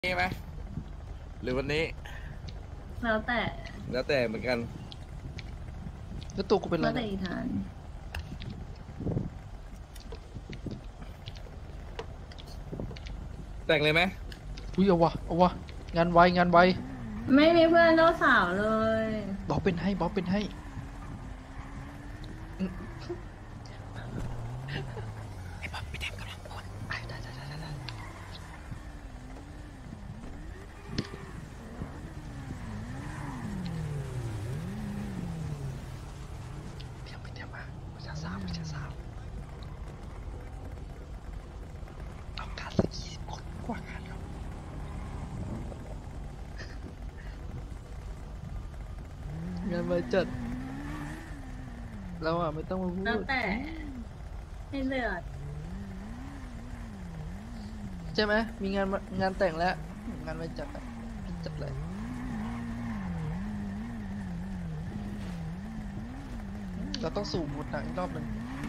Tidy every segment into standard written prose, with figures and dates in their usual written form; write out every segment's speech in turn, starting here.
นี้ไหมหรือวันนี้แล้วแต่แล้วแต่เหมือนกันแล้วตัวกูเป็นอะไรแล้วแต่อีธานแต่งเลยไหมอุ้ยเอาวะงานไวไม่มีเพื่อนเจ้าสาวเลยบอกเป็นให้ไอ้บ๊อบไปแทงกำลังพลได้เดี๋ยวมาประชาสาวเอาการสัก20 คนกว่างานเรางานไวจัดเราไม่ต้องมาพูแล้วดแต่ให้เลือดใช่ไหมมีงานแต่งแล้วงานไวจัดเลยเราต้องสูบหมดหนังอีกรอบหนึ่ง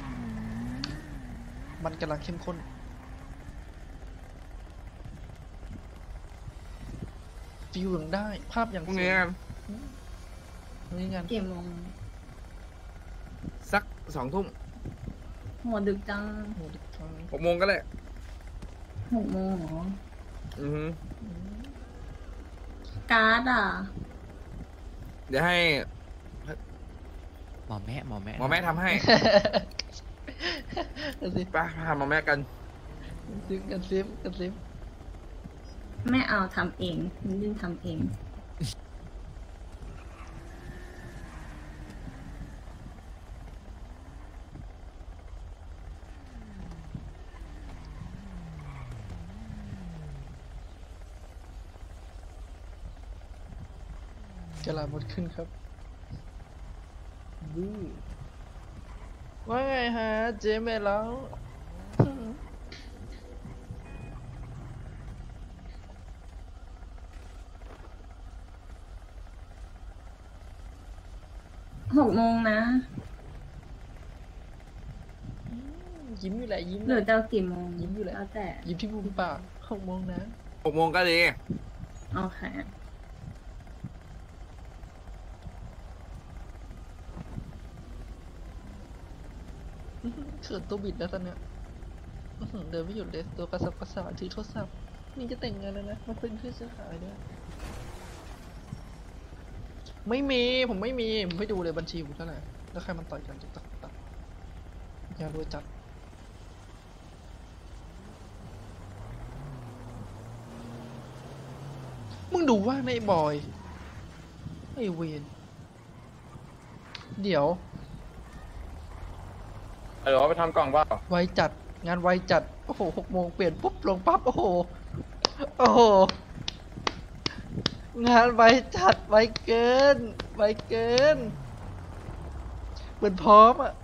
มันกำลังเข้มข้นฟิลอย่างได้ภาพอย่างพรุ่งสวยนี้กันนี่งานกี่โมงสัก2 ทุ่มโหดึกจังโหดจัง 6 โมงก็ได้ 6 โมงเหรออือฮึการ์ดอ่ะเดี๋ยวให้หมอแม่หมอแม่ทำให้กระซิบไปพาหมอแม่กันกระซิบไม่เอาทำเองยื่นทำเองกระลาหมดขึ้นครับบูว่าไงฮะเจมส์แล้ว 6 โมงนะยิ้มอยู่แหละยิ้มหรือจะเอากี่โมงยิ้มอยู่แหละแล้วแต่ยิ้มที่มุมปาก6 โมงนะ 6 โมงก็ดีโอเคเขินตัวบิดแล้วตอนเนี้ยเดินไม่หยุดเลยตัวกระสับกระส่ายถือโทรศัพท์นี่จะแต่งงานแล้วนะมาเป็นเพื่อนซื้อขายด้วยไม่มีผมไม่มีผมให้ดูเลยบัญชีผมเท่าไหร่แล้วใครมันต่อยกันตักอย่ารวยจัดมึงดูว่าในบอยไอเวนเดี๋ยวเดี๋ยวไปทำกล่องเปล่าไวจัดงานไวจัดโอ้โห6 โมงเปลี่ยนปุ๊บลงปั๊บโอ้โหงานไวจัดไวเกินเหมือนพร้อมอ่ะ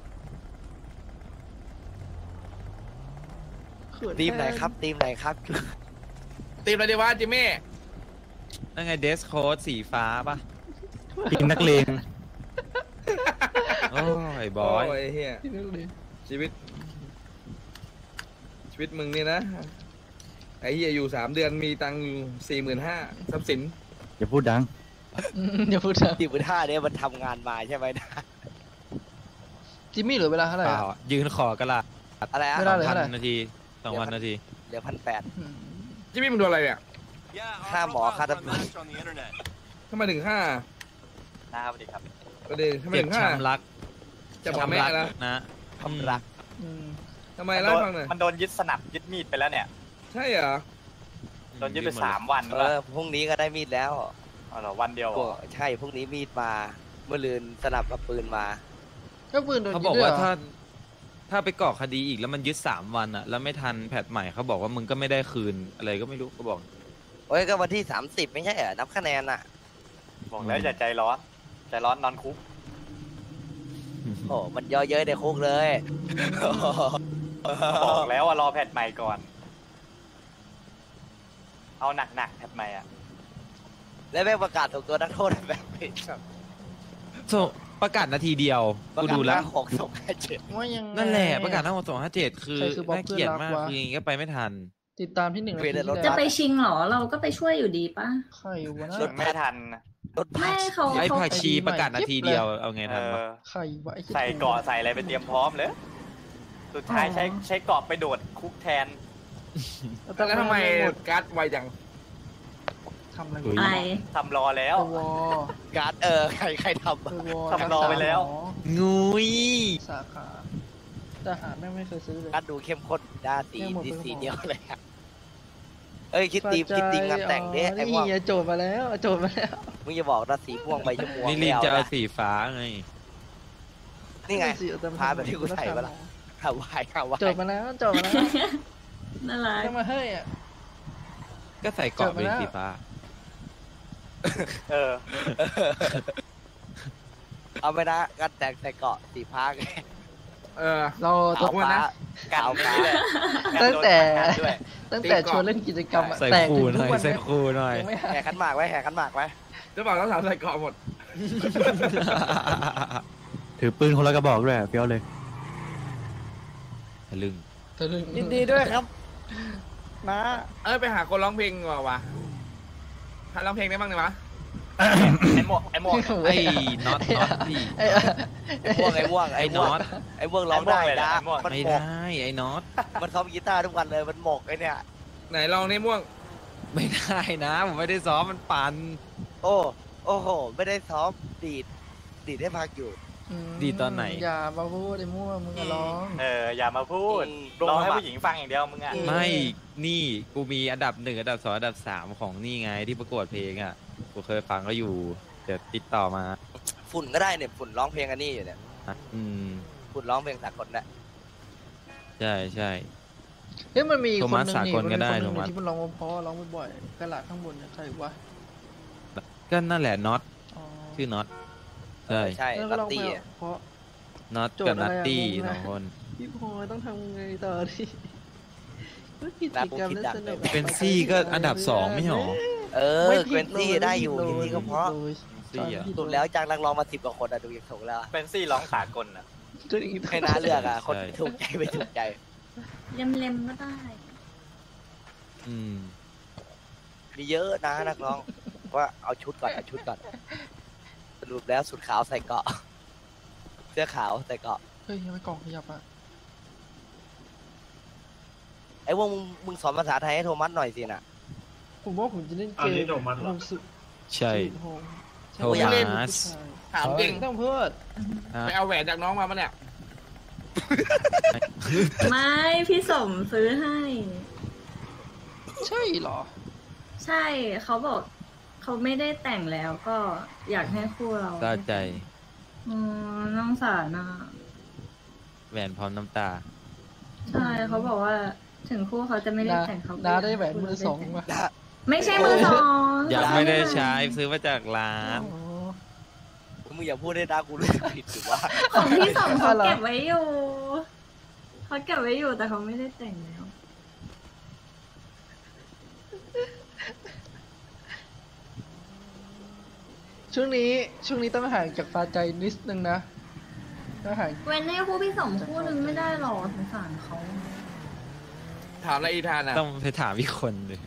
เขินทีมไหนแทครับทีมไหนครับตีมอะไรดีวะจิมมี่นั่นไงเดสโค้ดสีฟ้าป่ะทีมนักเลงโอ้ยบอยโอ้ยเฮียที่นึกเลยชีวิตมึงนี่นะไอ้เฮียอยู่3 เดือนมีตังค์อยู่45,000ทรัพย์สินอย่าพูดดังอย่าพูดนะทีมท่าเนี่ยมันทำงานมาใช่ไหมนะจิมมี่เหลือเวลาเท่าไหร่เปอะล่ายืนขอกระลาอะไรอะเวลาเหลือพัเท่าไหร่นาที2,000 นาทีเหลือ1,800 อืมจิมมี่มึงโดนอะไรเนี่ยค่าหมอค่าตำรวจทำไมถึง5 นะครับสวัสดีครับประเด็นทำไมเจ็บถึงช้ำรักจะพอแม่แล้วนะความรักอืมทำไมเล่าให้ฟังหน่อยมันโดนยึดสนับยึดมีดไปแล้วเนี่ยใช่เหรอโดนยึดไป3 วันพรุ่งนี้ก็ได้มีดแล้วเอาเหรอวันเดียวเหรก็อใช่พรุ่งนี้มีดมาเมื่อลืนสนับกับปืนมาก็ปืนโดนเขายิบงอกด้วยว่าเหรอถ้าไปก่อคดีอีกแล้วมันยึด3 วันอ่ะแล้วไม่ทันแพทใหม่เขาบอกว่ามึงก็ไม่ได้คืนอะไรก็ไม่รู้เขาบอกโอ้ยก็วันที่30ไม่ใช่เหรอนับคะแนนอะบอกแล้วอย่าใจร้อน ใจร้อนนอนคุกโอ้มันย่อเย้ยในคุกเลยบอกแล้วว่ารอแพทใหม่ก่อน เอาหนักๆแพทใหม่อ่ะแล้วแม่งประกาศถูกตัวนักโทษแบบนี้ประกาศนาทีเดียวประกูกาศดูแล้ว 5 6 2 5 7 ว่ายังไงนั่นแหละประกาศทั้งหมด257คือใครคือบ๊อบน่าเกลียดมากเพื่อนรักวะคืออย่างงี้ก็ไปไม่ทันติดตามที่1 นาทีที่จะแล้วไปชิงเหรอ เราก็ไปช่วยอยู่ดีปะใครวะนะรถไม่ทันนะรถบัไม่สเขาไอ้เขาผักชีประกาศนาทีเดียวเอาไงเอทันวะอใครวะไอ้ใส่เกาะใส่อะไรไปเตรียมพร้อมเลย สุดท้ายใช้เกาะไปโดดคุกแทนแล้วทำไมการ์ดไวจังทำอะไรอุ๊ยอะไรทำรอแล้วไปวอการ์ดใครทำไปอะวอทำรอไปแล้วงุยสาขาทหารแม่งไม่เคยซื้อเลยการ์ดดูเข้มข้นด้าสีเนี่ยหมดไปสีหมดเดียวเลยอะเอ้ยคิดตีมงานแต่งดิไอ้ม่วงนี่โจทย์มาแล้วโจทย์มาแล้วมึงอย่าบอกนะสีม่วงใบชมพูนี่ลินจะเอานะสีฟ้าไงนี่ไงสิเอาแต่พาแบบที่กูใส่ปะล่ะ ฮาวายโจทย์มาแล้วโจทย์มาแล้วน่ารักต้องมาให้อ่ะก็ใส่เกาะเป็นสีฟ้าเออเอาไปนะการแต่งใส่เกาะสีฟ้าไงเออเราขาวฟ้ากันขาวฟ้านี่แหละตั้งแต่กันด้วยตั้งแต่ชวนเล่นกิจกรรมอะใส่แต่คูถึงหทุน่กอยวันใส่เนี้ยคูหน่อยยังไม่หายแห่ขันหมากไว้แห่ขันหมากไว้จะบอกต้องสาวใส่เกาะหมดถือปืนคนละกระบอกด้วยเฟี้ยวเลยทะลึ่งยินดีด้วยครับนะไปหาคนร้องเพลงว่าวะใครร้องเพลงได้บ้างเนี่ยวะไอ้หมวกไอ้น็อตพี่ไอ้ไอ้ม่วงไอ้น็อตไอ้ม่วงร้องได้นะมันไม่หมกได้ไอ้น็อตมันซ้อมกีตาร์ทุกวันเลยมันหมกไอ้เนี่ยไหนลองนี่ม่วงไม่ได้นะผมไม่ได้ซ้อมมันปั่นโอ้โหไม่ได้ซ้อมดีดให้พักอยู่ดีตอนไหนอย่ามาพูดไอ้มั่วมึงอะร้องอย่ามาพูดอืมร้องให้ผู้หญิงฟังอย่างเดียวมึงอ่ะไม่นี่กูมีอันดับ1อันดับ2อันดับ3ของนี่ไงที่ประกวดเพลงอ่ะกูเคยฟังก็อยู่เดี๋ยวติดต่อมาฝุ่นก็ได้เนี่ยฝุ่นร้องเพลงอันนี้อยู่เนี่ยอืมฝุ่นร้องเพลงสากลได้ใช่ใช่เฮ้ยมันมีโทคนมัสหนึ่งสานี่กลก็ได้มันมีโทคนหมันึ่สงที่มันร้องเพราะร้องบ่อยๆกระหลาดข้างบนเนี่ยใครวะก็นั่นแหละน็อตอ๋อชื่อน็อตใช่ใช่แล้วลัก็ตร้องตี้เพอะราะน็อตโจทกับย์นัอะไรตอะตี้งงนะ 2คนพี่พลอยต้องทำไงต่อดิกิจกรรมเล่นสนุกเป็นซี่ก็อันดับ2ไม่ใช่หรอเกวนตี้ได้อยู่ทีนี้ก็เพราะซี่อะสุดแล้วจากนักร้องมา10 กว่าคนอะดูอย่างถูกแล้วอะเป็นซี่ร้องสากลอ่ะให้น่าเลือกอะคนถูกใจไม่ถูกใจเล็มๆก็ได้อืมมีเยอะนะนักร้องว่าเอาชุดก่อนสรุปแล้วสุดขาวใส่เกาะ เสื้อขาวใส่เกาะเฮ้ยยังไม่กล่องขยับอ่ะไอ้พวกมึงสอนภาษาไทยให้โทมัสหน่อยสิน่ะผมว่าผมจะเล่นเกมความสุขใช่โฮมโทมัสถามจริงต้องเพื่อนไปเอาแหวนจากน้องมาปะเนี่ยไม่พี่สมซื้อให้ใช่เหรอใช่เขาบอกเขาไม่ได้แต่งแล้วก็อยากให้คู่เราตาใจน้องสารน่ะแหวนพร้อมน้ำตาใช่เขาบอกว่าถึงคู่เขาจะไม่ได้น้าแต่งเขาก็น้าอยากได้แหวนมือสองให้มาไม่ใช่มือสองยังไม่ได้ใช้ซื้อมาจากร้านอ๋อมึงอย่าพูดได้นะกูรู้สึกผิดหรือว่าของพี่สมเขาอะไรเก็บไว้อยู่เขาเก็บไว้อยู่แต่เขาไม่ได้แต่งแล้วช่วงนี้ต้องห่างจากฟ้าใจนิดนึงนะต้องห่างเว้นให้คู่พี่สมคู่นึงไม่ได้หรอสงสารเขาถามอะไรอีธานอ่ะต้องไปถามอีกคนเลย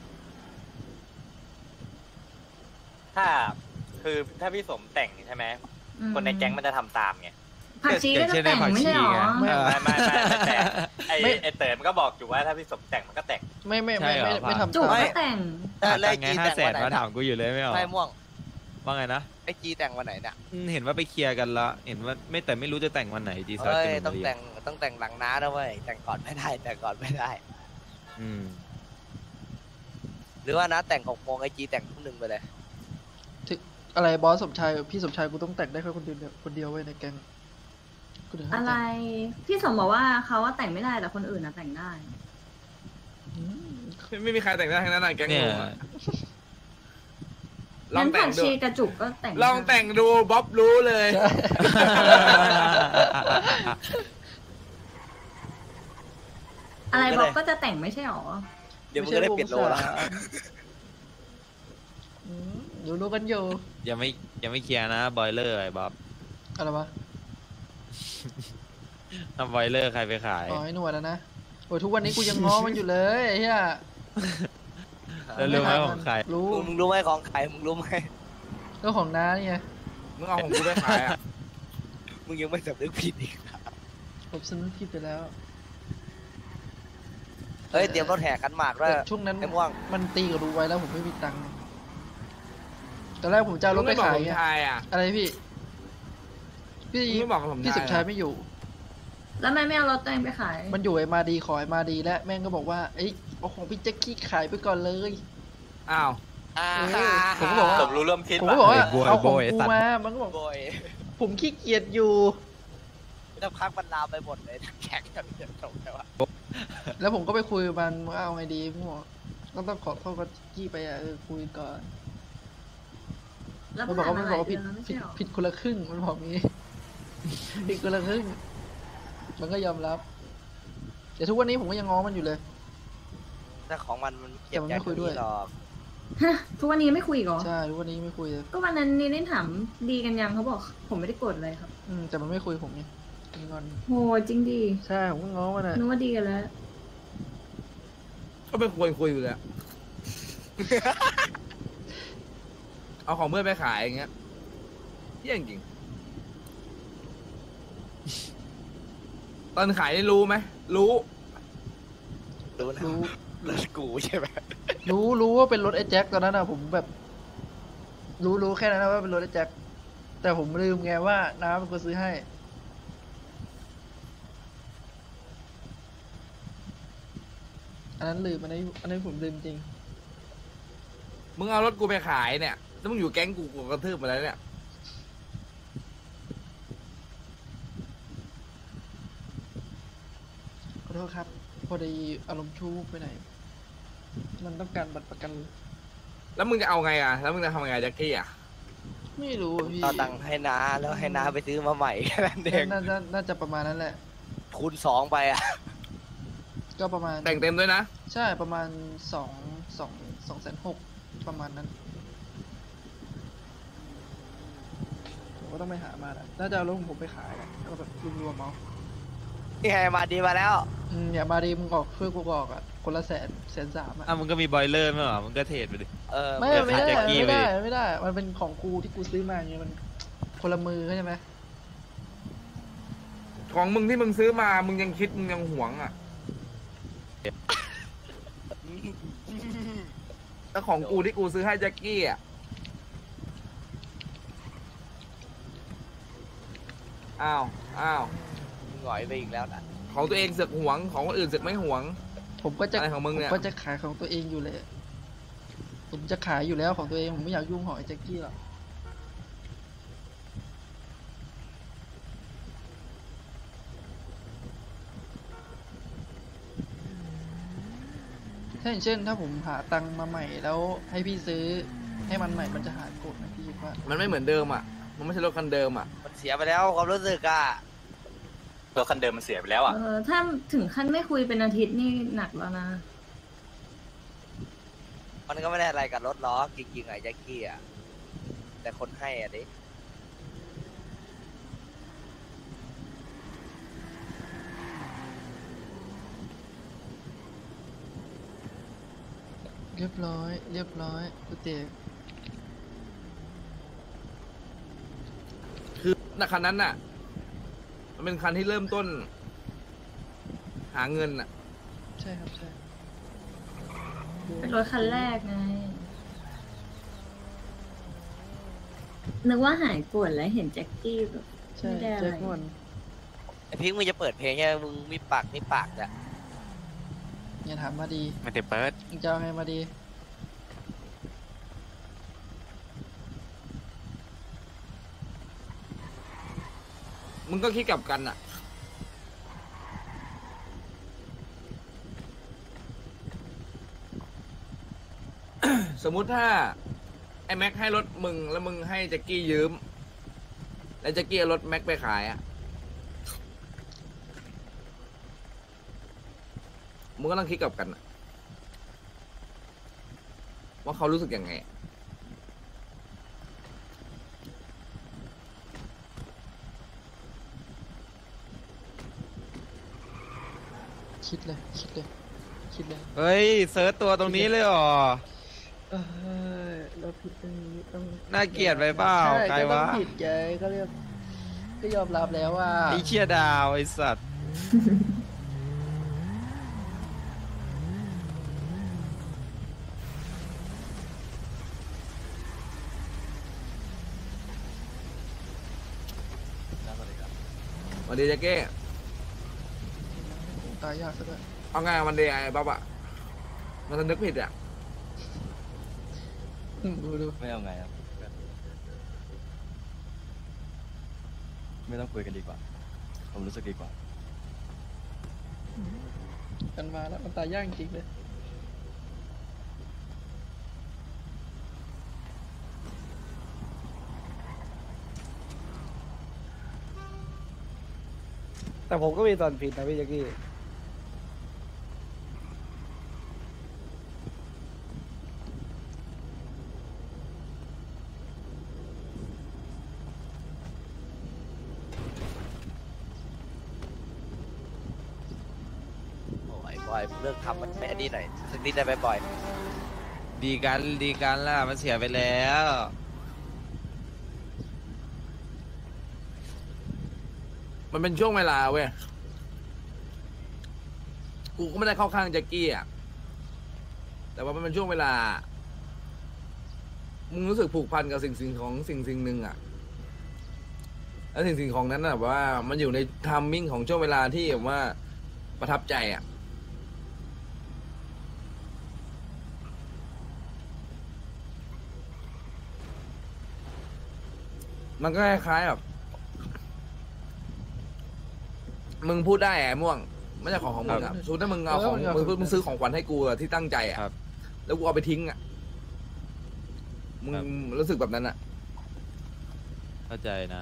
ถ้าพี่สมแต่งใช่ไหม คนในแก๊งมันจะทำตามไงผักชีก็จะแต่งไม่ใช่หรอไม่แต่ไอเต๋อมันก็บอกอยู่ว่าถ้าพี่สมแต่งมันก็แต่งไม่ทำจูบตามก็แต่งแล้วแต่ไอ้งไงจีแต่งวันไหน 500,000มานะถามกูอยู่เลยไม่เหรอไม่ม่วงว่าไงนะไอ้จีแต่งวันไหนเนี่ยเห็นว่าไปเคลียร์กันละเห็นว่าไม่รู้จะแต่งวันไหนดีซอยเอ้ยกันต้องแต่งหลังน้านะเว้ยแต่งก่อนไม่ได้แต่งก่อนไม่ได้อืมหรือว่าน้าแต่ง6 โมงไอ้จีแต่งทุ่ม 1ไปเลยอะไรบอสสมชายพี่สมชายกูต้องแต่งได้แค่คนเดียวไว้ในแก๊งกูถึงให้อะไรแต่งพี่สมบอกว่าเขาว่าแต่งไม่ได้แต่คนอื่นนะแต่งได้อืมไม่มีใครแต่งได้ทั้งนั้นนะแก๊งเนี่ยกูอะลองั้งนแต่ผังกดูชีกระจุกก็แต่งลองแต่งดูบ๊อบรู้เลยอะไรบอกก็จะแต่งไม่ใช่หรอเดี๋ยวมึงก็ได้เปลี่ยนโลแล้วอืมรู้กันอยู่ยังไม่เคลียร์นะบอยเลอร์ไอ้บ๊อบอะไรวะทำบอยเลอร์ใครไปขายอ๋อไอ้หนวดนะอ้ยทุกวันนี้กูยังง้อมันอยู่เลยไอ้เหี้ยแล้วรู้ไหมของใครรู้มึงรู้ไหมของใครมึงรู้ไหมก็ของน้านี่ไงมึงเอาของกูไปขายอ่ะมึงยังไม่สำนึกผิดอีกผมสนึกผิดไปแล้วเฮ้ยเตรียมรถแห่ขันหมากด้วยแต่ช่วงนั้นไอ้ม่วงมันตีกับรู้ไว้แล้วผมไม่มีตังค์ตอนแรกผมจะเอารถไปขายมึงไงไม่บอกผมชายอ่ะอะไรพี่ พี่มึงไม่บอกกับผมพี่ชายสุดท้ายเหรอไม่อยู่แล้วแม่ไม่เอารถตัวเองไปขายมันอยู่ไอ้มาดีขอไอ้มาดีและแม่งก็บอกว่าเอ้ยเอาของพี่แจ็คกี้ขายไปก่อนเลยอ้าวผมก็บอกว่าสมรู้ร่วมคิดผมก็บอกว่าโบยเอาของโบยกูสัตว์มา มันก็บอกโบยผมขี้เกียจอยู่ถ้าพักมันลามไปหมดเลยแขกจะเดือดร้อนแล้วอะแล้วผมก็ไปคุยกับมันว่าเอาไงดีผมบอกต้องขอโทษกับกี้ไปอ่ะคุยก่อนแล้วมันบอกว่าผ่มันนบอกว่าหลผิยดเอนแล้วไม่ผิใช่ดหรอผิดคนละครึ่งมันบอกงี้ ผิดคนละครึ่ง มันก็ยอมรับ แต่ทุกวันนี้ผมก็ยังง้อมันอยู่เลยถ้าของมันเก็บแต่มันไม่คุยด้วยหรอกฮะทุกวันนี้ไม่คุยอีกเหรอใช่ทุกวันนี้ไม่คุยเลยก็วันนั้นนี่ได้ถามดีกันยังเขาบอกผมไม่ได้โกรธเลยครับแต่มันไม่คุยผมไงมันงอนโหจริงดีใช่ผมก็ง้อมันอ่ะนึกว่าดีกันแล้วก็ไม่ควรคุยอยู่แล้ว เอาของเพื่อนไปขายอย่างเงี้ยเยี่ยงจริง ตอนขายได้รู้ไหม รู้รู้นะรู้รถกูใช่ไหมรู้ว่าเป็นรถไอ้แจ็คตอนนั้นอ่ะผมแบบ รู้แค่นั้นนะว่าเป็นรถไอ้แจ็คแต่ผมลืมไงว่าน้าเป็นคนซื้อให้ อันนั้นลืมอันนั้นผมลืมจริงมึงเอารถกูไปขายเนี่ยแล้วมึงอยู่แก๊งกูกระทืบมาแล้วเนี่ยขอโทษครับ พอดีอารมณ์ชั่ววูบไปไหน มันต้องการบัตรประกันแล้วมึงจะเอาไงอ่ะ แล้วมึงจะทำไงแจ็คกี้อ่ะไม่รู้อะพี่ตอนตังค์ให้น้าแล้วให้น้าไปซื้อมาใหม่แค่นั้นเองน่าจะประมาณนั้นแหละคูณ2ไปอ่ะก็ประมาณแต่งเต็มด้วยนะใช่ประมาณ2,600,000ประมาณนั้น ผมก็ต้องไปหามาแหละน่าจะเอารถของผมไปขายอะก็แบบรวมๆเอานี่ไงมาดีมาแล้วอย่ามาดีมึงออกช่วยกูออกอ่ะ คนละ100,000 อ่ะอ่ะมึงก็มีบอยเลอร์ไม่เหรอมึงก็เทรดไปดิไม่เดี๋ยวได้ขายแจ็คกี้ไม่ไปได้ดิไม่ได้ มันเป็นของกูที่กูซื้อมาไงมันคนละมือเข้าใจไหมของมึงที่มึงซื้อมา มึงยังคิดมึงยังหวงอ่ะแล้วของกูที่กูซื้อให้แจ็คกี้อ่ะ อ้าวหงอยไปอีกแล้วนะของตัวเองเสือกหวง ของคนอื่นเสือกไม่หวงผมก็จะอะไรของมึงเนี่ยผมก็จะขายของตัวเองอยู่เลย ผมจะขายอยู่แล้วของตัวเองผมไม่อยากยุ่งของไอ้แจ็คกี้หรอกถ้าอย่างเช่น ถ้าผมหาตังค์มาใหม่แล้วให้พี่ซื้อให้มันใหม่มันจะหายโกรธไหมพี่คิดว่ามันไม่เหมือนเดิมอ่ะ มันไม่ใช่รถคันเดิมอ่ะมันเสียไปแล้วความรู้สึกอ่ะรถคันเดิมมันเสียไปแล้วอ่ะถ้าถึงขั้นไม่คุยเป็นอาทิตย์นี่หนักแล้วนะมันก็ไม่ได้อะไรกับรถล้อจริงๆไอ้แจ็คกี้อ่ะแต่คนให้อ่ะดิเรียบร้อยกูเตะคือคันนั้นน่ะ มันเป็นคันที่เริ่มต้น หาเงินอ่ะใช่ครับใช่เป็นรถคันแรกไง นึกว่าหายโกรธแล้วเห็นแจ็คกี้แบบใช่ไม่ได้อะไรแจ็คมันไอพิงค์มึงจะเปิดเพลงใช่ไหมมึงมีปากอ่ะอย่าถามมาดีไม่ได้เปิดมึงจะเอาไงมาดีมึงก็คิดกลับกันอ่ะ สมมุติถ้า ไอ้แม็กให้รถมึงแล้วมึงให้แจ็คกี้ยืม แล้วแจ็คกี้เอารถแม็กไปขายอ่ะ มึงก็ต้องคิดกลับกันอะว่าเขารู้สึกยังไงคิดเลยคิดเลยคิดเลยเฮ้ยเซิร์ชตัวตรงนี้เลยเหรอเออเราผิดตรงนี้ต้องน่าเกลียดไปเปล่าใช่ใครก็ต้อวะงผิดไงก็เรียกก็ยอมรับแล้วว่าไอ้เชียดาวไอ้สัตว์สวัสดีแจ็คเก้ตายยากซะด้วยเอาไงวันเดียไอ้บ๊อบอะมันสนึกผิดอะดูไม่เอาไงครับ ไม่ต้องคุยกันดีกว่า ผมรู้สึกดีกว่ากันมาแล้วมันตายยากจริงๆเลยแต่ผมก็มีตอนผิดนะพี่แจ็คกี้โอ้ยบอยเลิกทำมันไม่อันนี้หน่อยสักนิดได้ไหมบอยดีกันล่ะมันเสียไปแล้วมันเป็นช่วงเวลาเว้ยกูก็ไม่ได้เข้าข้างแจ็คกี้อะแต่ว่ามันเป็นช่วงเวลามึงรู้สึกผูกพันกับสิ่งของสิ่งหนึ่งอะแล้วสิ่งของนั้นน่ะแบบว่ามันอยู่ในไทามมิ่งของช่วงเวลาที่แบบว่าประทับใจอะมันก็คล้ายๆแบบมึงพูดได้แอะม่วงไม่ใช่ของมึงอะสุดถ้ามึงเอาของมึงซื้อของขวัญให้กูอะที่ตั้งใจอะครับแล้วกูเอาไปทิ้งอะมึงครับรู้สึกแบบนั้นอะเข้าใจนะ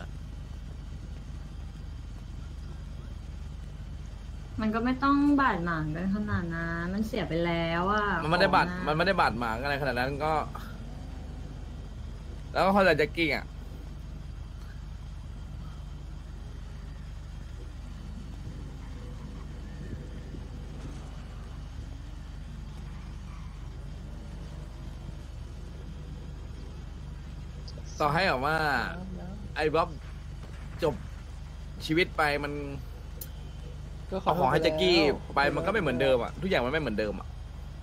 มันก็ไม่ต้องบาดหมางกันขนาดนั้นมันเสียไปแล้วอ่ะมันไม่ได้บาดของอะมันไม่ได้บาดหมางอะไรขนาดนั้นก็ แล้วก็เข้าใจแจ็คกี้อะต่อให้แบบว่า ไอ้บ๊อบจบชีวิตไปมันก็เอาของให้แจ็คกี้แล้วไปมันก็ไม่เหมือนเดิมอ่ะทุกอย่างมันไม่เหมือนเดิมอ่ะ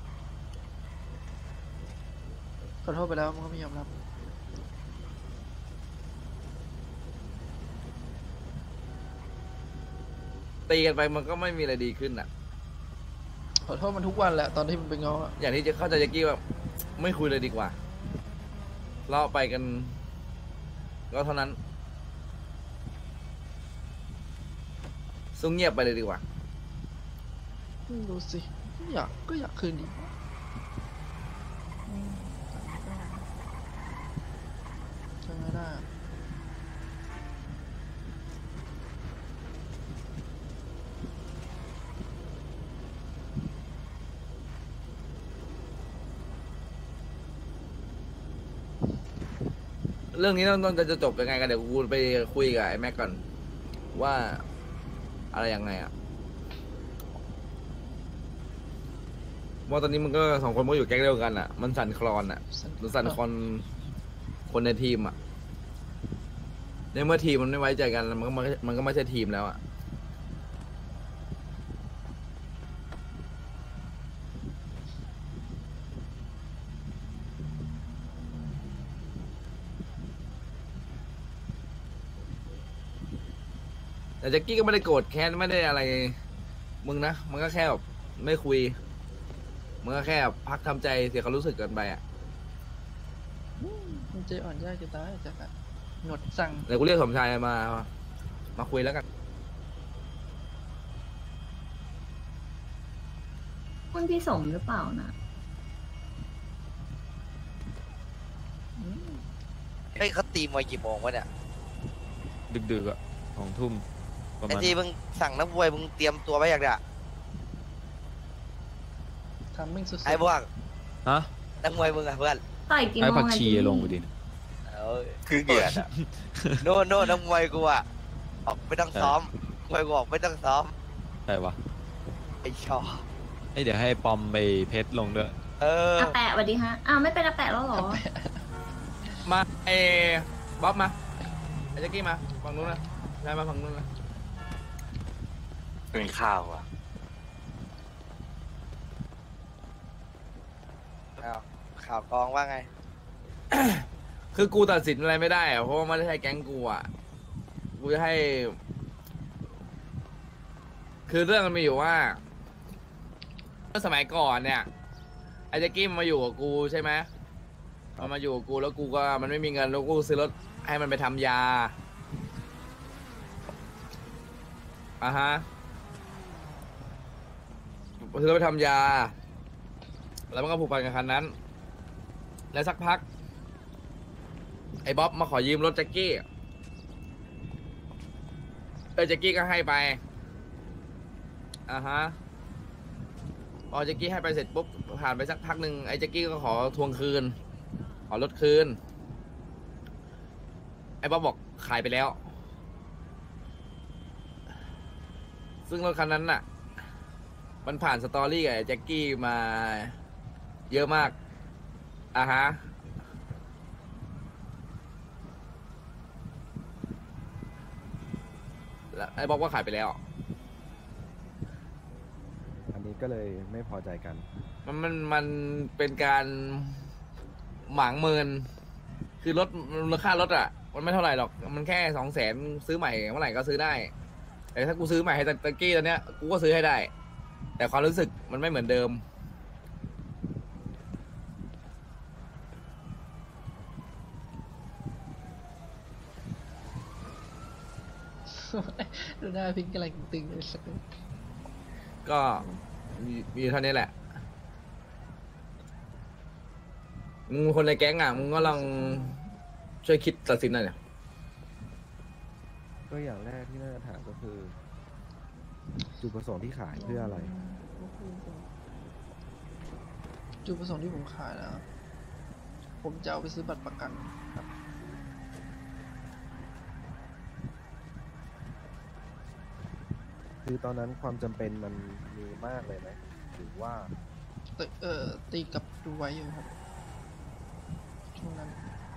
ขอโทษไปแล้วมันก็ไม่ยอมรับตีกันไปมันก็ไม่มีอะไรดีขึ้นอ่ะขอโทษมันทุกวันแหละตอนที่มันไปง้ออะอย่างที่จะเข้าใจแจ็คกี้ว่าไม่คุยเลยดีกว่าเราไปกันก็เท่านั้นซุ่งเงียบไปเลยดีกว่าดูสิก็อยากคืนดีใช่ไหมล่ะเรื่องนี้ต้องจะจบยังไงกันเดี๋ยวกูไปคุยกับไอ้แม็กก่อนว่าอะไรยังไงอ่ะว่าตอนนี้มันก็สองคนมันก็อยู่แก๊งเดียวกันอ่ะมันสั่นคลอนอ่ะมันสั่นคลอนคนในทีมอ่ะในเมื่อทีมมันไม่ไว้ใจกันมันก็ไม่ใช่ทีมแล้วอ่ะแต่แจ็คกี้ก็ไม่ได้โกรธแค้นไม่ได้อะไรมึงนะมันก็แค่แบบไม่คุยมันก็แค่พักทำใจเสียความรู้สึกกันไปอ่ะมันใจอ่อนยากจะตายจากอะหนวดสั่งเดี๋ยวกูเรียกสมชายมาคุยแล้วกันคุณพี่สมหรือเปล่านะเฮ้ยเขาตีมวยกี่โมงวะเนี่ยดึกๆอ่ะ2 ทุ่มประไอ้มาณที่มึงสั่งนักมวยมึงเตรียมตัวไว้อย่างเนี้ยทำมิ่งสุดๆไอ้พวกฮะนักมวยมึงอะเพื่อนต่อยกี่ไอ้โมงผักอะชีพี่ลงไปดิเอ้ยคือเกียรติอะโน่นักมวยกูอะบอกไม่ต้องซ้อมมวยกูบอกไม่ต้องซ้อมใช่ปะเออ้ชอบเดี๋ยวให้ปอมไปเพชรลงด้วยเอออาแปะสวัสดีฮะอ้าวไม่เป็นอาแปะแล้วเหรอมาบ๊อบมาไอ้แจ็คกี้มาฝั่งนู้นนะได้มาฝั่งนู้นนะเป็นข้าวอ่ะอ้าวข่าวกองว่าไงคือกูตัดสินอะไรไม่ได้อะเพราะว่าไม่ได้ใช่แก๊งกูอะกูจะให้ คือเรื่องมันมีอยู่ว่าเมื่อสมัยก่อนเนี่ยไอ้แจ็คกี้มันมาอยู่กับกูใช่ไหมมันมาอยู่กับกูแล้วกูก็มันไม่มีเงินแล้วกูซื้อรถให้มันไปทำยาอ่ะฮะซื้อรถไปทำยา แล้วมันก็ผูกพันกับคันนั้น แล้วสักพักไอ้บ๊อบมาขอยืมรถแจ็คกี้แจ็คกี้ก็ให้ไปอ่าฮะพอแจ็คกี้ให้ไปเสร็จปุ๊บผ่านไปสักพักหนึ่งไอ้แจ็คกี้ก็ขอทวงคืนขอรถคืนไอ้บ๊อบบอกขายไปแล้วซึ่งรถคันนั้นน่ะมันผ่านสตอรี่กับไอ้แจ็คกี้มาเยอะมากอ่าฮะแล้วไอ้บ๊อบก็ขายไปแล้วอันนี้ก็เลยไม่พอใจกันมันเป็นการหมางเมินคือรถมูลค่ารถอ่ะมันไม่เท่าไหร่หรอกมันแค่200,000ซื้อใหม่เมื่อไหร่ก็ซื้อได้แต่ถ้ากูซื้อใหม่ให้ตะกี้ตอนเนี้ยกูก็ซื้อให้ได้แต่ความรู้สึกมันไม่เหมือนเดิมดูหน้าพิงกำลังตึงเลยสักก็มีเท่านี้แหละมึงคนในแก๊งอ่ะมึงก็ลองช่วยคิดตัดสินหน่อยเนี่ยก็อย่างแรกที่น่าจะถามก็คือ จุดประสงค์ที่ขายเพื่ออะไรจุดประสงค์ที่ผมขายนะครับผมจะเอาไปซื้อบัตรประกันครับคือตอนนั้นความจำเป็นมันมีมากเลยไหมหรือว่าตีกับดูไว้อยู่ครับช่วงนั้น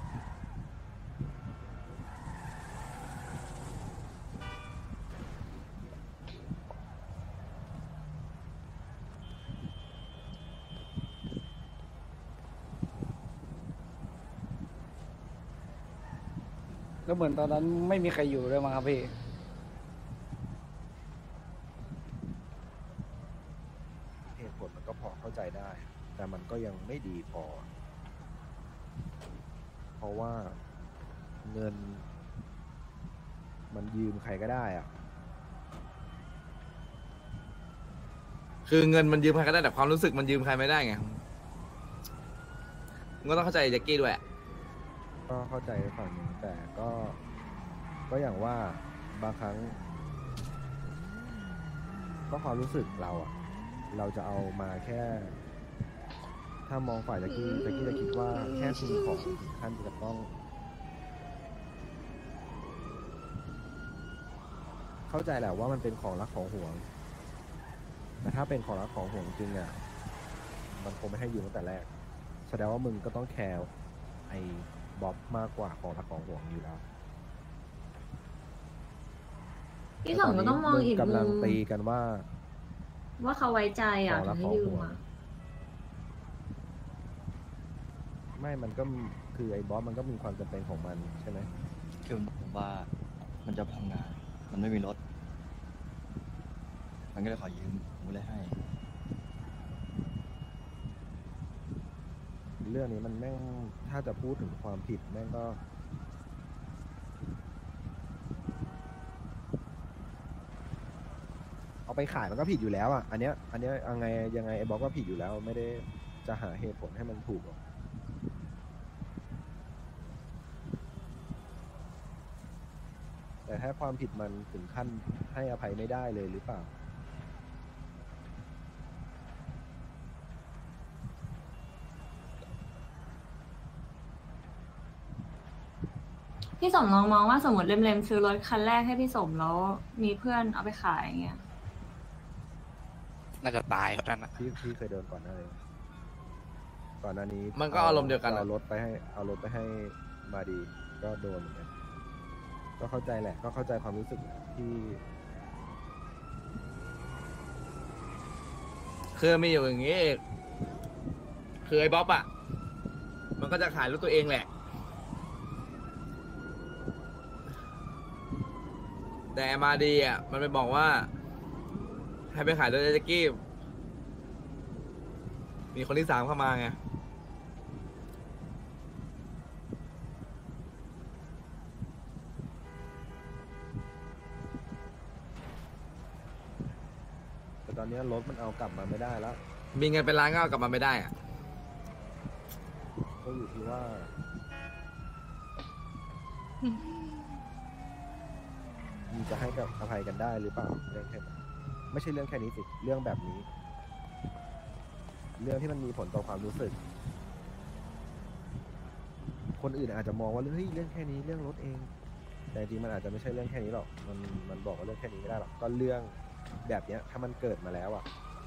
แล้วเหมือนตอนนั้นไม่มีใครอยู่ด้วยมั้งครับพี่เหตุผลมันก็พอเข้าใจได้ แต่มันก็ยังไม่ดีพอ เพราะว่าเงิน มันยืมใครก็ได้อะคือเงินมันยืมใครก็ได้แต่ความรู้สึกมันยืมใครไม่ได้ไงมึงก็ต้องเข้าใจแจ็คกี้ด้วยก็เข้าใจในฝั่งหนึงแต่ก็อย่างว่าบางครั้ง ก็ความรู้สึกเราอะเราจะเอามาแค่ ถ้ามองฝ่ายแจ็คกี้จะคิดว่าแค่ซื้อของถึงขั้นจะต้อง เข้าใจแหละว่ามันเป็นของรักของห่วง แต่ถ้าเป็นของรักของห่วงจริงอะมันคงไม่ให้ยืมตั้งแต่แรก แสดงว่ามึงก็ต้องแคร์ไอ้บ๊อบมากกว่าของรักของห่วงอยู่แล้วพี่สมก็ต้องมองอีกกำมุลังมตีกันว่าว่าเขาไว้ใจอ่ะขอถึรังบให้ของยืมห่วงอ่ะไม่มันก็คือไอ้บ๊อบมันก็มีความจำเป็นของมันใช่ไหมคือผมว่ามันจะทำงาน มันไม่มีรถ มันก็เลยขอยืม ผมก็เลยให้เรื่องนี้มันแม่งถ้าจะพูดถึงความผิดแม่งก็ เอาไปขายมันก็ผิดอยู่แล้วอ่ะ อันเนี้ยยังไงไอ้บ๊อบก็ผิดอยู่แล้ว ไม่ได้จะหาเหตุผลให้มันถูกหรอกแต่ถ้าความผิดมันถึงขั้นให้อภัยไม่ได้เลยหรือเปล่าพี่สมลองมองว่าสมมติเล็มๆซื้อรถคันแรกให้พี่สมแล้วมีเพื่อนเอาไปขายอย่างเงี้ยน่าจะตายครับนั่นนะพี่เคยโดนก่อนหน้านี้ก่อนหน้านี้มันก็อารมณ์เดียวกันอะเอารถไปให้มาดีก็โดนเหมือนกันก็เข้าใจแหละ ก็เข้าใจความรู้สึกที่คือมีอยู่อย่างงี้คือไอ้บ๊อบอะมันก็จะขายรถตัวเองแหละ แต่มาดีอ่ะมันไปบอกว่า ให้ไปขายรถแจ็กกี้มีคนที่สามเข้ามาไงแต่ตอนนี้รถมันเอากลับมาไม่ได้แล้วมีเงินเป็นล้านก็เอากลับมาไม่ได้อ่ะก็อยู่ที่ว่ามึงจะให้กับอภัยกันได้หรือเปล่าเรื่องแค่นี้ไม่ใช่เรื่องแค่นี้สิเรื่องแบบนี้ เรื่องที่มันมีผลต่อความรู้สึก คนอื่นอาจจะมองว่าเฮ้ยเรื่องแค่นี้เรื่องรถเอง แต่จริงมันอาจจะไม่ใช่เรื่องแค่นี้หรอกมันบอกว่าเรื่องแค่นี้ไม่ได้หรอกก็เรื่องแบบเนี้ยถ้ามันเกิดมาแล้วอ่ะ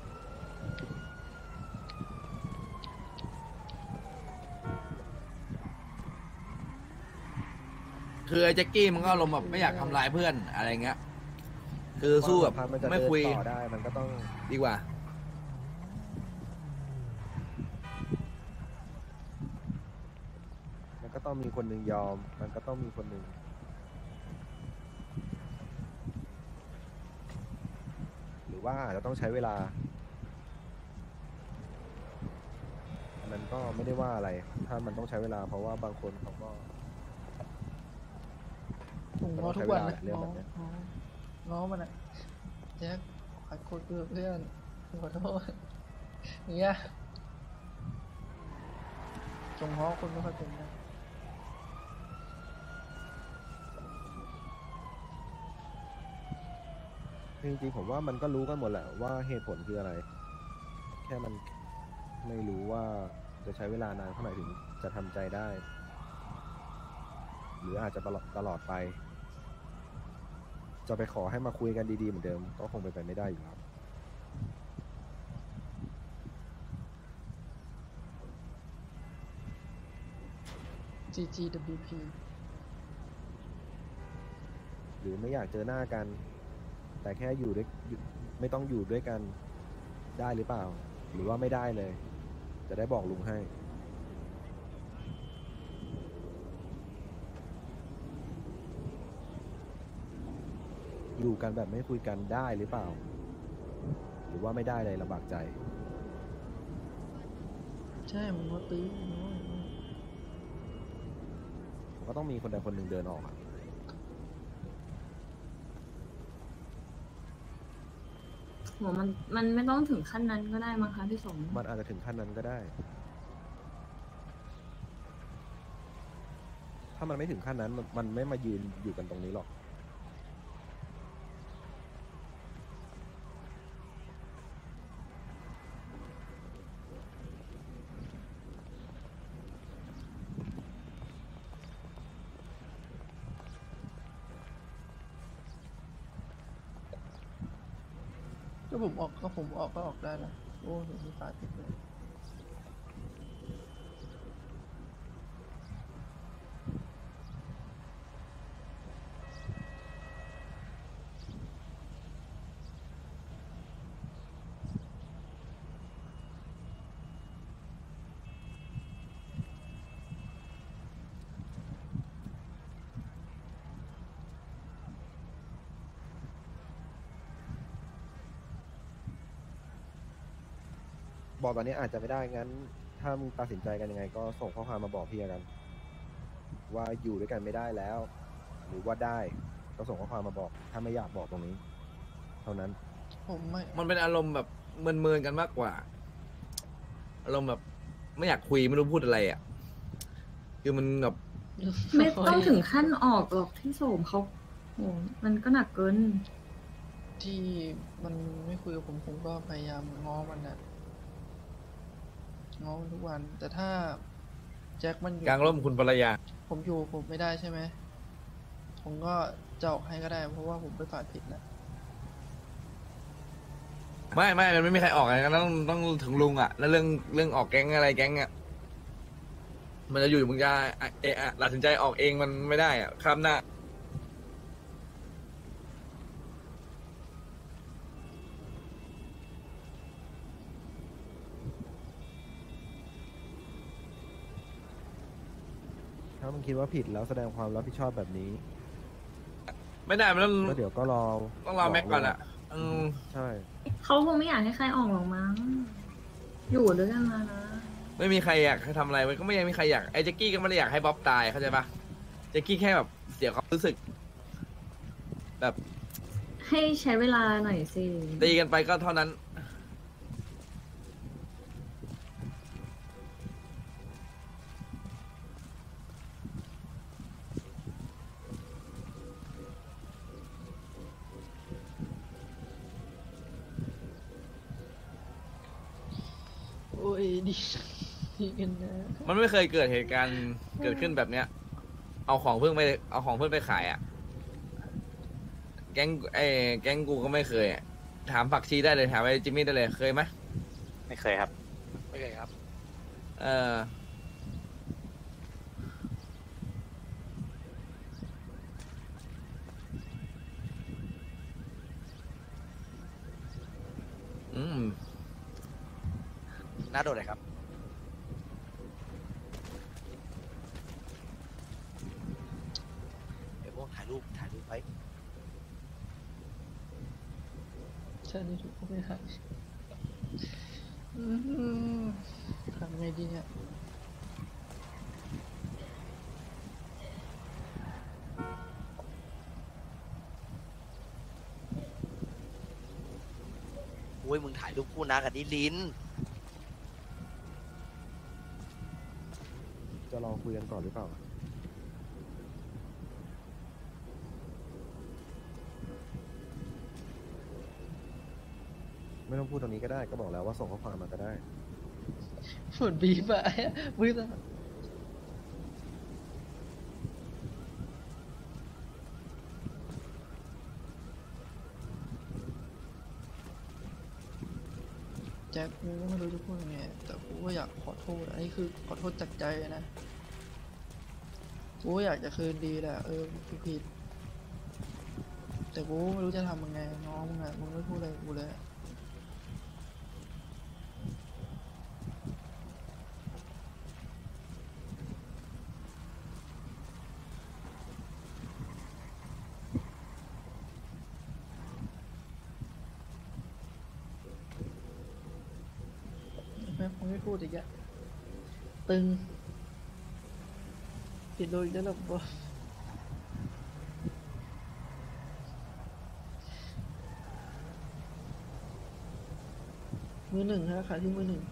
คือไอ้แจ็กกี้มันก็อารมณ์แบบไม่อยากทำร้ายเพื่อนอะไรเงี้ย คือสู้แบบความสัมพันธ์มันจะไม่เดินคุยต่อได้มันก็ต้องดีกว่ามันก็ต้องมีคนหนึ่งยอม มันก็ต้องมีคนหนึ่งหรือว่าอาจจะต้องใช้เวลาอันนั้นก็ไม่ได้ว่าอะไร ถ้ามันต้องใช้เวลาเพราะว่าบางคนเขาก็ผมง้อทุกวันนะเรื่องแบบเนี้ยง้อมันอะแจ็คขอโทษเพื่อนขอโทษอย่างเงี้ยจงง้อคนไม่ค่อยเป็นนะจริงๆผมว่ามันก็รู้กันหมดแหละว่าเหตุผลคืออะไร แค่มันไม่รู้ว่าจะใช้เวลานานเท่าไหร่ถึงจะทำใจได้ หรืออาจจะตลอดไป จะไปขอให้มาคุยกันดีๆเหมือนเดิม ก็คงไปไม่ได้อยู่แล้ว GGWP หรือไม่อยากเจอหน้ากัน แต่แค่อยู่ด้วยไม่ต้องอยู่ด้วยกันได้หรือเปล่า หรือว่าไม่ได้เลย จะได้บอกลุงให้ อยู่กันแบบไม่คุยกันได้หรือเปล่า หรือว่าไม่ได้เลยลำบากใจใช่มึงว่าตื้อง้อมันก็ต้องมีคนใดคนหนึ่งเดินออกอะโหมันไม่ต้องถึงขั้นนั้นก็ได้มั้งคะพี่สมมันอาจจะถึงขั้นนั้นก็ได้ ถ้ามันไม่ถึงขั้นนั้น มันไม่มายืนอยู่กันตรงนี้หรอกถ้าผมออกก็ออกได้นะโอ้ยมีตายติดเลยบอกตอนนี้อาจจะไม่ได้งั้น ถ้ามึงตัดสินใจกันยังไง ก็ส่งข้อความมาบอกพี่กัน ว่าอยู่ด้วยกันไม่ได้แล้ว หรือว่าได้ก็ส่งข้อความมาบอก ถ้าไม่อยากบอกตรงนี้ เท่านั้นผมไม่มันเป็นอารมณ์แบบเมินๆกันมากกว่า อารมณ์แบบไม่อยากคุยไม่รู้พูดอะไรอ่ะ คือมันแบบไม่ต้องถึงขั้นออกหรอกที่โสมเขาโหมันก็หนักเกินที่มันไม่คุยกับผมก็พยายามง้อมันนะง้อมันทุกวัน แต่ถ้าแจ็คมันอยู่กลางร่มคุณภรรยาผมอยู่ผมไม่ได้ใช่ไหมผมก็จะออกให้ก็ได้ เพราะว่าผมไปฝ่ายผิดนะไม่มันไม่มีใครออกไงก็ต้องถึงลุงอ่ะแล้วเรื่องออกแก๊งอะไรแก๊งอ่ะมันจะอยู่มึงจะตัดสินใจออกเองมันไม่ได้อ่ะข้ามหน้าถ้ามึงคิดว่าผิดแล้วแสดงความรับผิดชอบแบบนี้ไม่ได้มันต้องแล้วเดี๋ยวก็รอต้องรอแม็กก่อนอ่ะใช่เขาคงไม่อยากให้ใครออกหรอกมั้งอยู่ด้วยกันมานะไม่มีใครอยากให้ทำอะไรมันก็ไม่มีใครอยากไอ้แจ็คกี้ก็ไม่ได้อยากให้บ๊อบตายเข้าใจปะแจ็คกี้แค่แบบเสียความรู้สึกแบบให้ใช้เวลาหน่อยสิตีกันไปก็เท่านั้นโอ้ยดีกันนะมันไม่เคยเกิดเหตุการณ์เกิดขึ้นแบบเนี้ย เอาของเพื่อนไปขายอ่ะ แก๊งกูก็ไม่เคยอะถามผักชีได้เลยถามไอ้จิมมี่ได้เลยเคยไหมไม่เคยครับไม่เคยครับเอออืมน่าโดดเลยครับ เดี๋ยวพวกถ่ายรูปไว้ใช่นี่ถูกก็ไม่ได้ทำไงดีเนี่ยโอ้ยมึงถ่ายรูปคู่นะกับนิลินจะลองคุยกันก่อนหรือเปล่า ไม่ต้องพูดตรงนี้ก็ได้ก็บอกแล้วว่าส่งข้อความมาก็ได้ฝนบีบอะมืดอะแจ็คกูก็ไม่รู้จะพูดยังไงแต่กูก็อยากขอโทษอันนี้คือขอโทษจากใจนะ กูก็อยากจะคืนดีแหละกูผิด แต่กูไม่รู้จะทำยังไงน้องมึงอะมึงไม่พูดอะไรกับกูเลย แม่ผมไม่พูดอีกอะตึงติดโดนอีกแล้วหรอบ่มือหนึ่งฮะขายที่มือหนึ่ง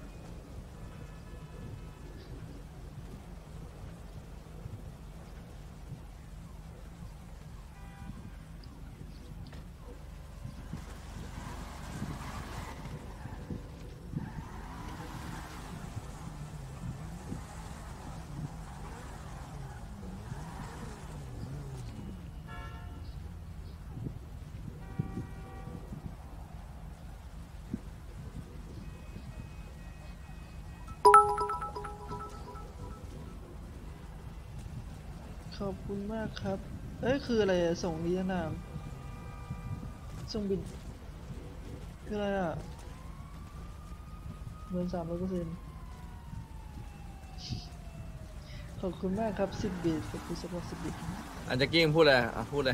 ขอบคุณมากครับ เอ้ยคืออะไรอะส่งนิยนามส่งบินคืออะไรอ่ะเงิน300%ขอบคุณมากครับ10 บิตขอบคุณสำหรับ10 บิตอันแจ็คกี้มึงพูดเลยพูดเลย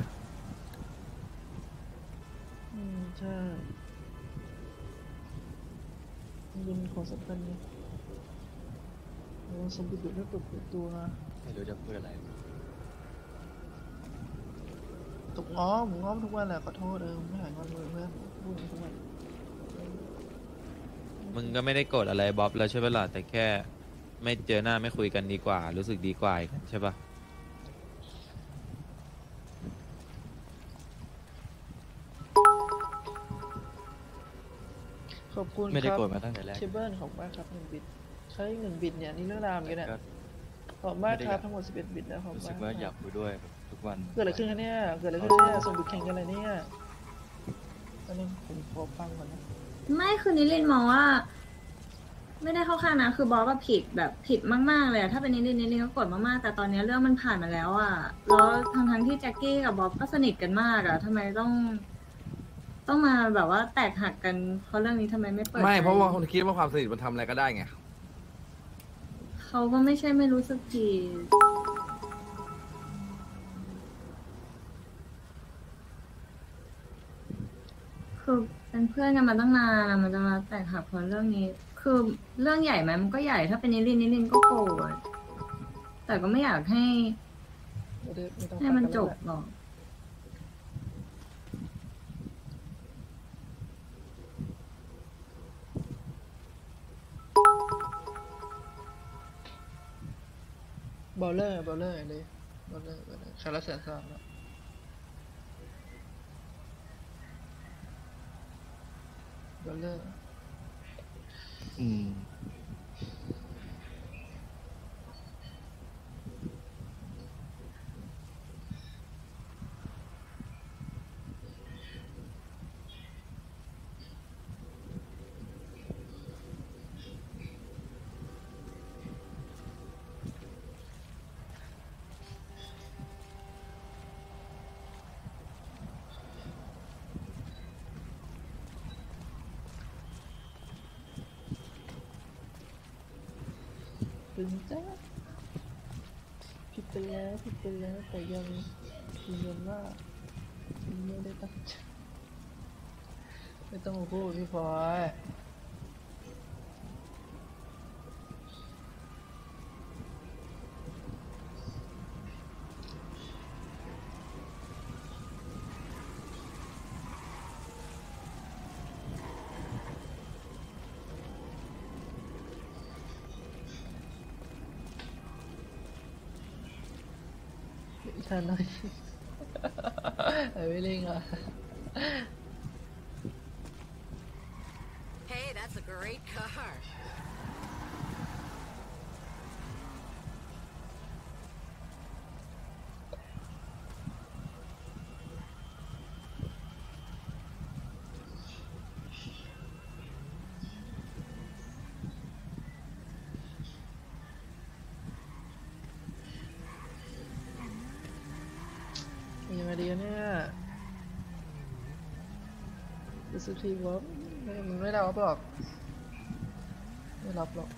ใช่มันเป็นของสำคัญไงสมบูรณ์ไม่เปิดเผยตัวไม่รู้จะพูดอะไรตกง้อผมง้อทุกวันแหละขอโทษไม่หายงอนเลยเพื่อนพูดทุกวันมึงก็ไม่ได้โกรธอะไรบ๊อบแล้วใช่ปะล่ะแต่แค่ไม่เจอหน้าไม่คุยกันดีกว่า รู้สึกดีกว่าอีกใช่ปะขอบคุณไม่ได้ครับโกรธมาตั้งแต่แรกเคเบิลขอบคุณมากครับ1 บิตใช้1 บิตเนี่ยนี่เรื่องราวเหมือนกันเนี่ยก็ขอบคุณมากครับทั้งหมด11 บิตแล้วขอบคุรู้ณสึมาก กว่าอยากคุยด้วยทุกวันเกิดอะไรขึ้นคะเนี่ยเกิดอะไรขึ้นเนี่ยส่งบิตแข่งกันอะไรเนี่ยตอนนี้ผมขอฟังก่อนนะไม่คือนิรินทร์มองว่า ไม่ได้เข้าข้างนะคือบอสว่าผิดแบบผิดมากๆเลยอะถ้าเป็นนิรินทร์ก็กดมากๆแต่ตอนนี้เรื่องมันผ่านมาแล้วอ่ะแล้วทั้งที่แจ็คกี้กับบอสก็สนิทกันมากอ่ะทำไมต้องมาแบบว่าแตกหักกันเพราะเรื่องนี้ทำไมไม่เปิดไม่ใจเพราะว่าคนคิดว่าความสนิทมันทำอะไรก็ได้ไงเขาก็ไม่ใช่ไม่รู้สึกผิดคือเป็นเพื่อนกันมาตั้งนานอะมันจะมาแตกหักเพราะเรื่องนี้ คือเรื่องใหญ่ไหมมันก็ใหญ่ถ้าเป็นนิรินทร์ก็โกรธแต่ก็ไม่อยากให้ไม่ต้องให้มันฟังกัจแล้วบแหละหรอกบอลเลอร์เลยบอลเลอร์คาราเซนซามแล้วบอลเลอร์อืมตึงจ้าผิดไปแล้วแต่ยังยืนยันว่าไม่ได้ตั้งใจไม่ต้องมาพูดพี่พลอยท่านหน่อย ไอ้ไม่เล่งอ่ะ Hey, that's a great car. ยังไงดีเนี่ยรู้สึกทีว่ามันไม่รับหรอกไม่รับหรอก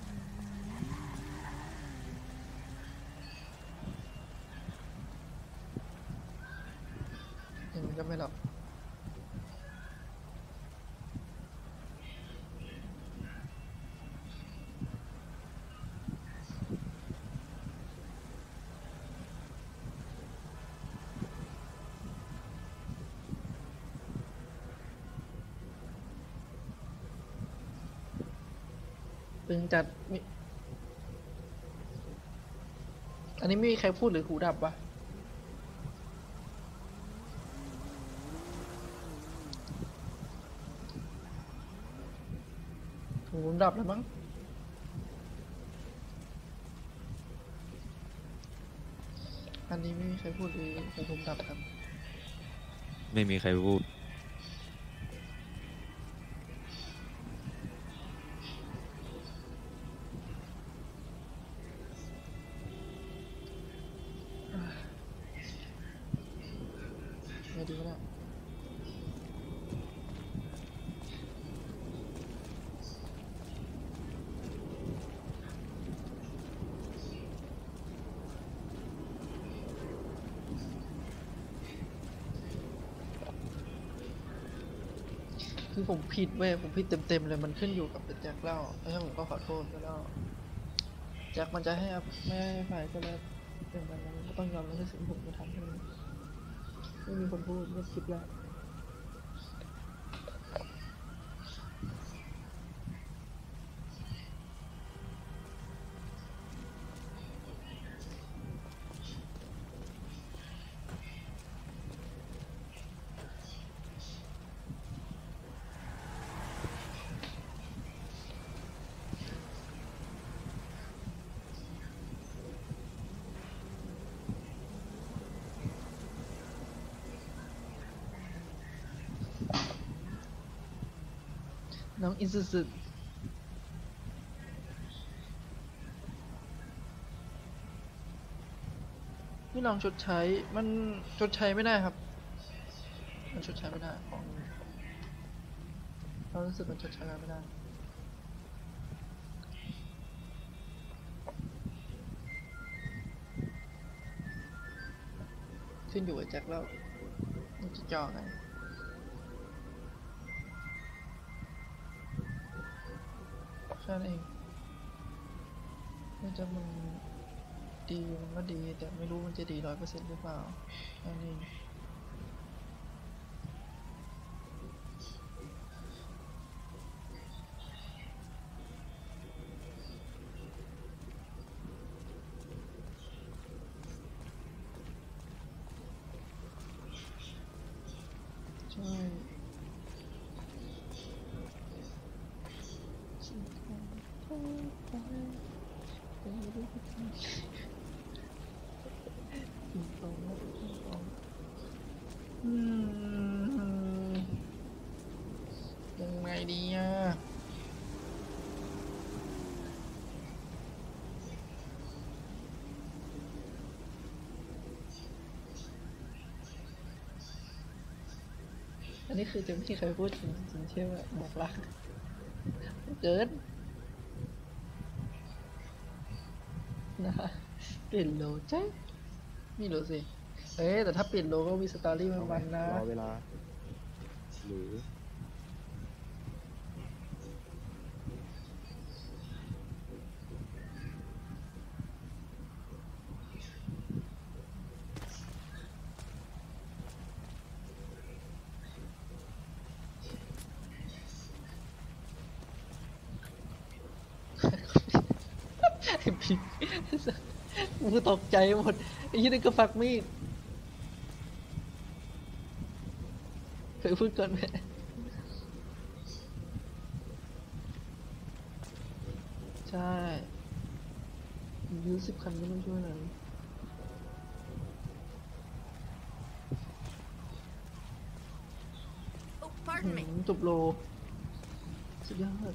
ยังไงก็ไม่รับตึงจัดมีอันนี้ไม่มีใครพูดหรือหูดับวะหูดับแล้วมั้งอันนี้ไม่มีใครพูดหรือหูดับครับไม่มีใครพูดไม่ดีแล้วคือผมผิดเว้ยผมผิดเต็มๆเลยมันขึ้นอยู่กับเป็นแจ็คเล่าแล้วผมก็ขอโทษไปแล้วแจ็คมันจะให้ไม่ให้ฝ่ายก็แล้วเป็นแบบนั้นก็ต้องยอมรับในสิ่งที่ผมจะทำให้มันไม่มีคนพูดไม่คิดแล้วน้องอินสุดนี่ลองชดใช้มันชดใช้ไม่ได้ครับ มันชดใช้ไม่ได้ของเรารู้สึกมันชดใช้ไม่ได้ขึ้นอยู่กับแจ็คแล้วมันจะจ่อไงแค่นั้นเองมันจะมันดีมันก็ดีแต่ไม่รู้มันจะดี100%หรือเปล่าแค่นี้ใช่ยังไงดีอ่ะอันนี้คือจะไม่เคยพูดถึงจริงๆใช่ไหมบอกรักเกินนะเปลี่ยนโลใช่ไม่รู้สิแต่ถ้าเปลี่ยนโลก็มีสตอรี่มันๆนะรอเวลา หรือพี่กูตกใจหมดไอ้ยี่นี่ก็ฟักมีดเคยพูดก่อนไหมใช่20 คันไม่ต้องช่วยเลยจบโลสุดยอด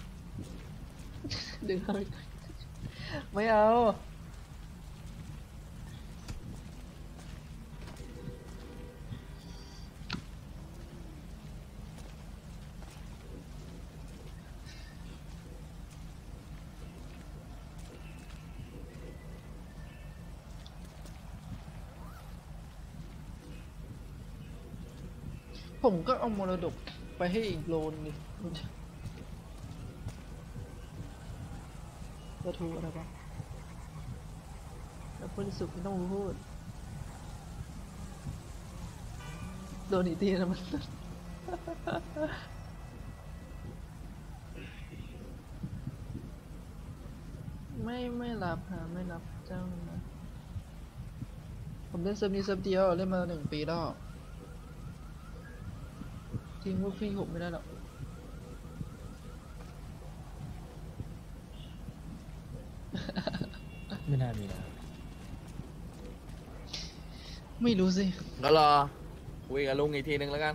ดึงเข้าไปไม่เอาผมก็เอามรดกไปให้อีกโลนดิจะถูกอะไรปะแล้วพูดสุดไม่ต้องพูดโดนอีกทีนะมันไม่รับฮะไม่รับเจ้านะผมเล่นเซิร์ฟนี้เซิร์ฟเดียวเล่นมา1 ปีแล้วทิ้งพวกพี่ผมไม่ได้หรอกไม่น่ามีนะไม่รู้สิก็รอคุยกับลุงอีกทีนึงแล้วกัน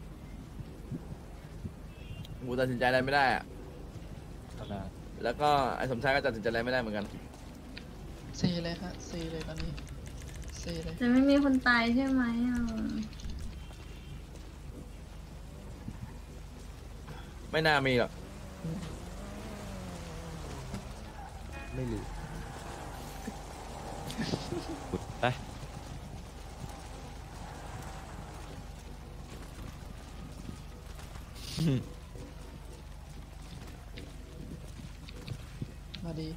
กูตัดสินใจอะไรไม่ได้อะเอาละแล้วก็ไอ้สมชายก็ตัดสินใจอะไรไม่ได้เหมือนกันเซเลยครับเซเลยตอนนี้เซเลยจะไม่มีคนตายใช่ไหมอ่ะไม่น่ามีหรอกไม่รู้ขุดไปมาดี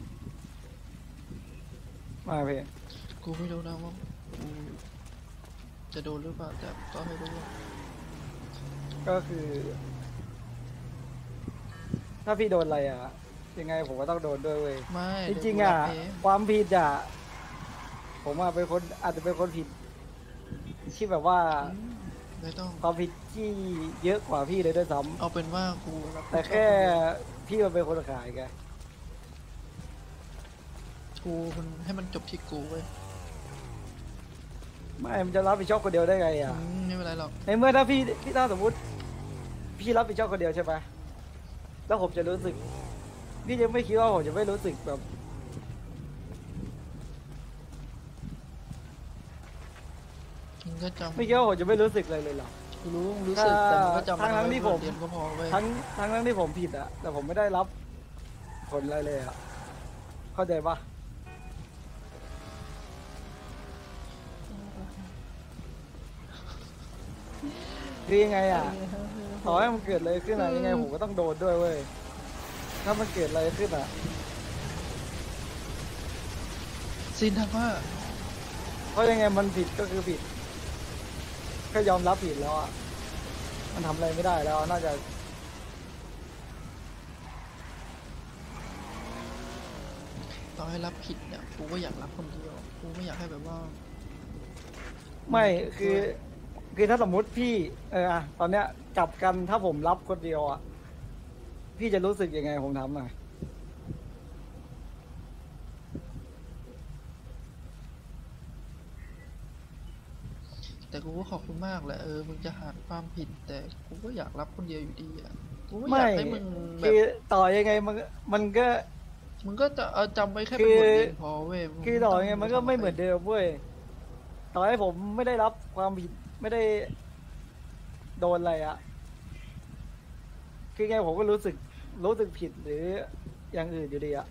มาพี่กูไม่รู้นะว่ากูจะโดนหรือเปล่าแต่ก็ไม่รู้ว่าก็คือ ถ้าพี่โดนอะไรอ่ะ ยังไงผมก็ต้องโดนด้วยเว้ยไม่จริงๆอ่ะเดี๋ยวกูรับเองความผิดอ่ะ ผมอ่ะเป็นคนอาจจะเป็นคนผิด ที่แบบว่าไม่ต้องความผิดที่เยอะกว่าพี่เลยด้วยซ้เอาเป็นว่ากูรับำแต่แค่พี่มันเป็นคนขายไงกูมันให้มันจบที่กูเว้ยไม่มันจะรับผิดชอบคนเดียวได้ไงอ่ะไม่เป็นไรหรอกในเมื่อถ้าพี่ถ้าสมมติ พี่รับผิดชอบคนเดียวใช่ไหมแล้วผมจะรู้สึกพี่ยังไม่คิดว่าผมจะไม่รู้สึกแบบมึงก็จำไม่คิดว่าผมจะไม่รู้สึกเลยเหรอกูรู้มึงรู้สึกแต่มึงก็จำทั้งๆที่ผมเรียนก็พอเว้ยทั้งที่ผมผิดอะแต่ผมไม่ได้รับผลอะไรเลยอะเข้าใจปะคือยังไงอะต่อให้มันเกิดอะไรขึ้นอะยังไงผมก็ต้องโดนด้วยเว้ยถ้ามันเกิดอะไรขึ้นอะซินทักว่าเพราะยังไงมันผิดก็คือผิดก็ยอมรับผิดแล้วอะมันทำอะไรไม่ได้แล้วน่าจะต่อให้รับผิดเนี่ยกูก็อยากรับคนเดียวกูไม่อยากให้แบบว่าไม่คือถ้าสมมุติพี่อะตอนเนี้ยกลับกันถ้าผมรับคนเดียวอะพี่จะรู้สึกยังไงผมทำหน่อยแต่กูก็ขอบคุณมากแหละมึงจะหาความผิด แต่กูก็อยากรับคนเดียวอยู่ดีอ่ะกูก็อยากให้มึงแบคือบ ต่อยังไงมันก็มึงก็จะจำไว้แค่เป็นบทเรียนพอเว้ยมึคือต่อยังไงมันก็ไม่เหมือนเดิมเว้ยต่อให้ผมไม่ได้รับความผิดไม่ได้โดนอะไรอะคือไงผมก็รู้สึกผิดหรืออย่างอื่นอยู่ดีอะ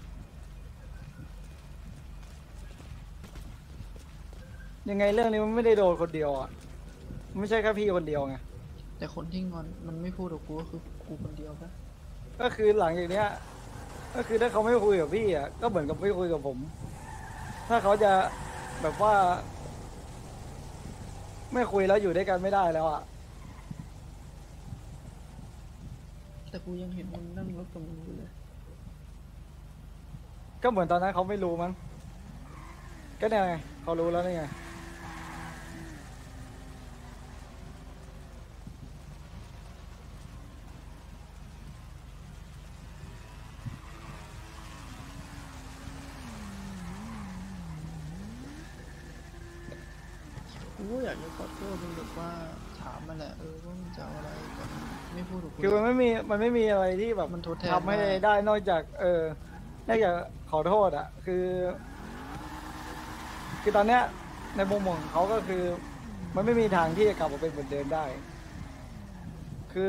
ยังไงเรื่องนี้มันไม่ได้โดนคนเดียวอะไม่ใช่แค่พี่คนเดียวไงแต่คนที่งอนมันไม่พูดกับกูก็คือกูคนเดียวปะก็คือหลังจากเนี้ย ก็คือถ้าเขาไม่คุยกับพี่อ่ะก็เหมือนกับไม่คุยกับผม ถ้าเขาจะแบบว่า ไม่คุยแล้วอยู่ด้วยกันไม่ได้แล้วอ่ะแต่กูยังเห็นมึงนั่งรถกับมึงอยู่เลยก็เหมือนตอนนั้นเขาไม่รู้มั้งก็เนี่ยไงเขารู้แล้วนี่ไงกูก็อยากจะขอโทษมึงแบบว่าถามมันแหละว่ามึงจะเอาอะไรแต่มึงไม่พูดกับกูคือมันไม่มีอะไรที่แบบมันทดแทนทำให้ได้นอกจากนอกจากขอโทษอ่ะ คือ ตอนเนี้ยในมุมมองของเขาก็คือ มันไม่มีทางที่จะกลับมาเป็นเหมือนเดิมได้ คือ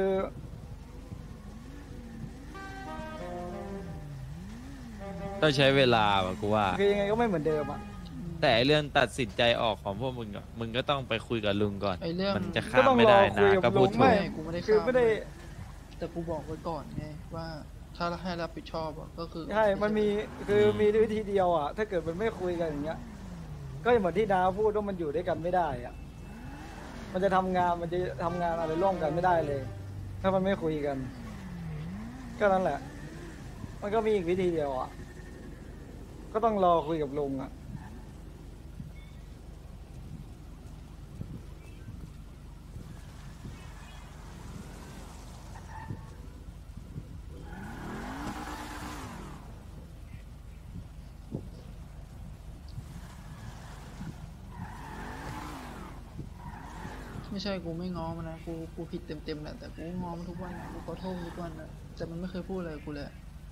ต้องใช้เวลาว่ะกูว่าคือยังไงก็ไม่เหมือนเดิมอ่ะแต่ไอ้เรื่องตัดสินใจออกของพวกมึงอะมึงก็ต้องไปคุยกับลุงก่อนไอ้เรื่องมันจะก็ข้ามต้องไม่รได้อคุนะยกับก็ลุพูดงถูไม่กกูไม่ได้คือข้ามไม่ได้แต่กูบอกไว้ก่อนไงว่าถ้าให้รับผิดชอบอะก็คือใช่ มันมีคือมีวิธีเดียวอ่ะ ถ้าเกิดมันไม่คุยกันอย่างเงี้ย ก็เหมือนที่ดาวพูดว่ามันอยู่ด้วยกันไม่ได้อ่ะ มันจะทำงานอะไรร่วมกันไม่ได้เลย ถ้ามันไม่คุยกัน ก็นั่นแหละ มันก็มีอีกวิธีเดียวอ่ะ ก็ต้องรอคุยกับลุงอ่ะไม่ใช่กูไม่ง้อมันนะกูผิดเต็มๆแหละแต่กูง้อมันทุกวันนะกูขอโทษมันทุกวันนะแต่มันไม่เคยพูดอะไรกับกูเลย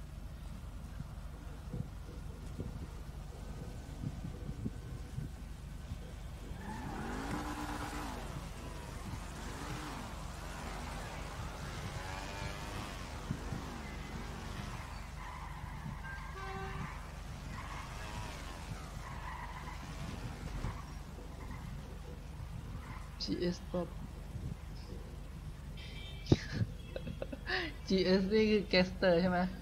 GS ป๊อป GS นี่คือแกสเตอร์ใช่ไหม